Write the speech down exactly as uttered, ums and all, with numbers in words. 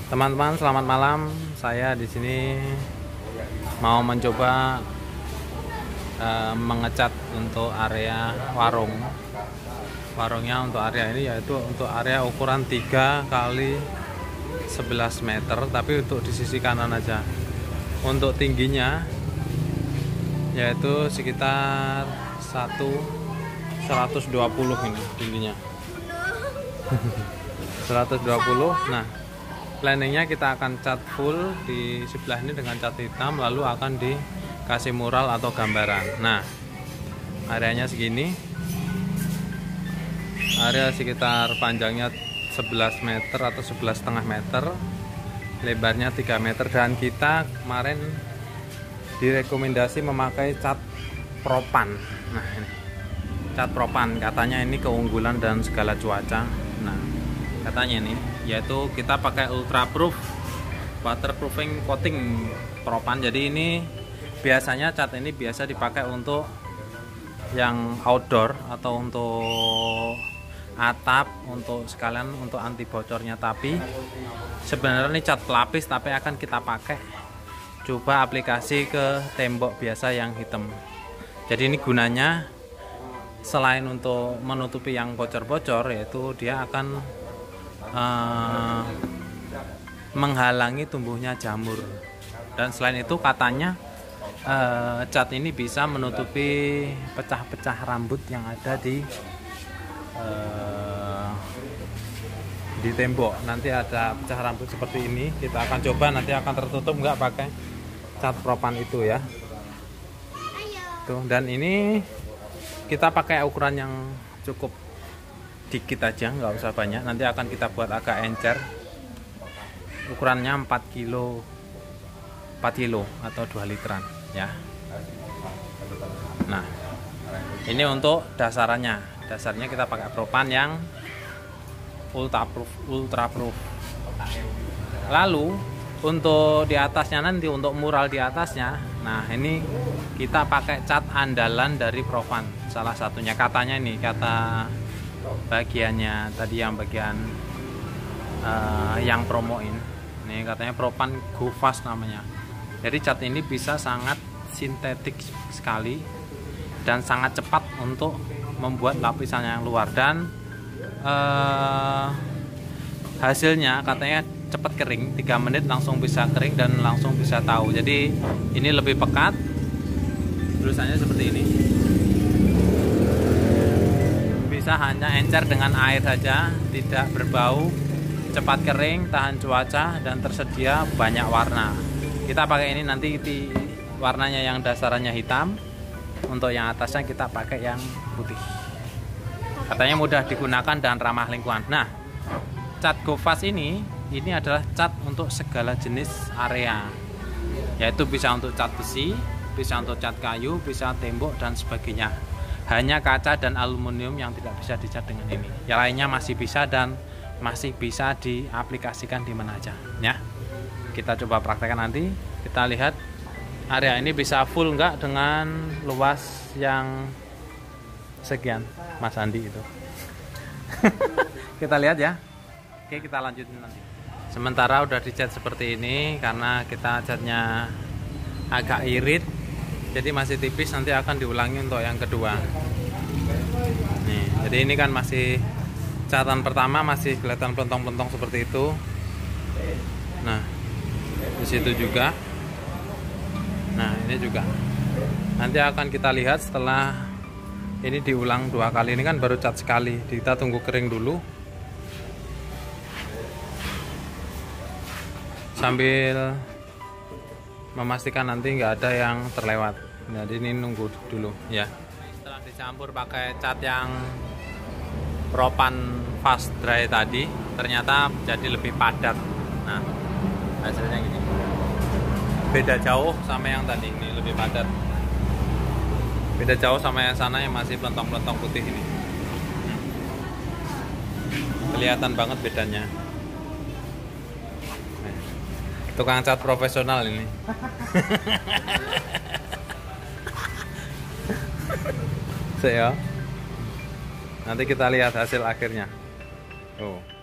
Teman-teman, selamat malam. Saya di sini mau mencoba uh, mengecat untuk area warung. Warungnya untuk area ini yaitu untuk area ukuran tiga kali sebelas meter, tapi untuk di sisi kanan aja. Untuk tingginya yaitu sekitar seratus dua puluh ini tingginya. seratus dua puluh. Nah, planningnya kita akan cat full di sebelah ini dengan cat hitam, lalu akan dikasih mural atau gambaran. Nah, areanya segini, area sekitar panjangnya sebelas meter atau sebelas setengah meter, lebarnya tiga meter, dan kita kemarin direkomendasi memakai cat propan. Nah, ini cat propan, katanya ini keunggulan dan segala cuaca. Nah, katanya ini yaitu kita pakai ultraproof waterproofing coating propan. Jadi ini biasanya cat ini biasa dipakai untuk yang outdoor atau untuk atap, untuk sekalian untuk anti bocornya. Tapi sebenarnya ini cat pelapis, tapi akan kita pakai coba aplikasi ke tembok biasa yang hitam. Jadi ini gunanya selain untuk menutupi yang bocor-bocor, yaitu dia akan Uh, menghalangi tumbuhnya jamur. Dan selain itu katanya uh, cat ini bisa menutupi pecah-pecah rambut yang ada di uh, di tembok. Nanti ada pecah rambut seperti ini, kita akan coba nanti akan tertutup nggak pakai cat propan itu ya. Tuh, dan ini kita pakai ukuran yang cukup dikit aja, nggak usah banyak. Nanti akan kita buat agak encer, ukurannya empat kilo atau dua literan ya. Nah, ini untuk dasarannya. Dasarnya kita pakai propan yang ultraproof ultraproof. Lalu untuk di atasnya, nanti untuk mural di atasnya, nah ini kita pakai cat andalan dari propan. Salah satunya katanya ini, kata bagiannya tadi yang bagian uh, yang promoin ini katanya propan GoFast namanya. Jadi cat ini bisa sangat sintetik sekali dan sangat cepat untuk membuat lapisan yang luar, dan uh, hasilnya katanya cepat kering, tiga menit langsung bisa kering dan langsung bisa tahu. Jadi ini lebih pekat, tulisannya seperti ini. Bisa hanya encer dengan air saja, tidak berbau, cepat kering, tahan cuaca, dan tersedia banyak warna. Kita pakai ini nanti di warnanya yang dasarannya hitam, untuk yang atasnya kita pakai yang putih. Katanya mudah digunakan dan ramah lingkungan. Nah, cat GoFast ini ini adalah cat untuk segala jenis area, yaitu bisa untuk cat besi, bisa untuk cat kayu, bisa tembok dan sebagainya. Hanya kaca dan aluminium yang tidak bisa dicat dengan ini. Yang lainnya masih bisa dan masih bisa diaplikasikan di mana aja ya. Kita coba praktekkan nanti. Kita lihat area ini bisa full enggak dengan luas yang sekian, Mas Andi itu. Kita lihat ya. Oke, kita lanjutin nanti. Sementara udah dicat seperti ini, karena kita catnya agak irit, jadi masih tipis, nanti akan diulangi untuk yang kedua. Nih, jadi ini kan masih catatan pertama, masih kelihatan pelentong-pelentong seperti itu. Nah, di situ juga. Nah, ini juga. Nanti akan kita lihat setelah ini diulang dua kali. Ini kan baru cat sekali. Kita tunggu kering dulu. Sambil memastikan nanti nggak ada yang terlewat. Jadi ini nunggu dulu ya. Setelah dicampur pakai cat yang propan fast dry tadi, ternyata jadi lebih padat. Nah, hasilnya gini. Beda jauh sama yang tadi, ini lebih padat. Beda jauh sama yang sana yang masih pelentong-pelentong putih ini. Kelihatan banget bedanya. Tukang cat profesional ini. Ya. Nanti kita lihat hasil akhirnya. Oh.